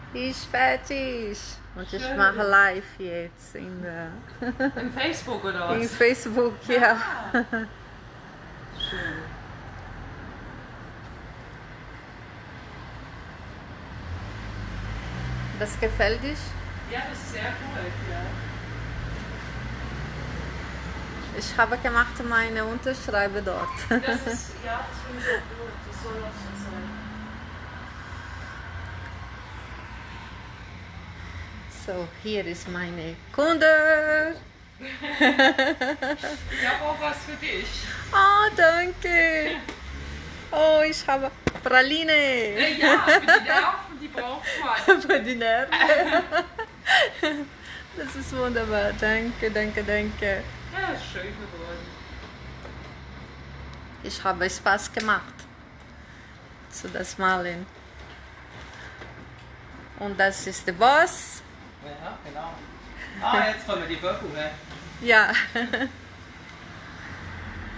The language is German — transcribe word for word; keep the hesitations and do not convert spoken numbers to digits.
Ich fertig. Und ich Schön. mache live jetzt in der Im Facebook oder was? in Facebook, ja. Ah. Schön. Das gefällt dich? Ja, das ist sehr gut, ja. Ich habe gemacht meine Unterschreibe dort. Das ist, ja, das finde ich auch gut. Das soll auch so sein. So, hier ist meine Kunde. Ich habe auch was für dich. Oh, danke. Oh, ich habe Praline. Ja, für die Nerven, die braucht man. Für die Nerven. Das ist wunderbar. Danke, danke, danke. Ja, ist schön geworden. Ich habe Spaß gemacht zu das Malen. Und das ist der Boss. Ja, genau. Ah, jetzt kommen die Vögel, ne? Ja.